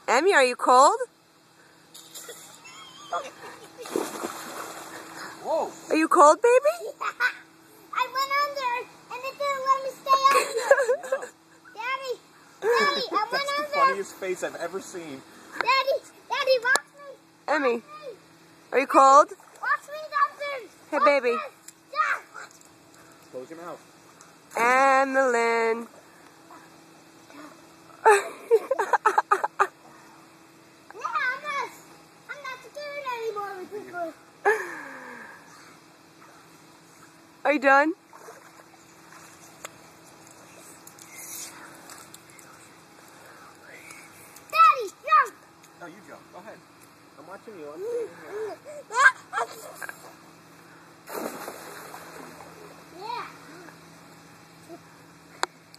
Emmie, are you cold? Whoa! Are you cold, baby? I went under and it didn't let me stay under. Daddy, I went That's under. the funniest face I've ever seen. Daddy, watch me. Emmie, are you cold? Watch me downstairs. Hey, baby. Close your mouth. Annalyn. I'm not scared anymore with people. Are you done? Daddy, jump. No, you jump. Go ahead. I'm watching you. I'm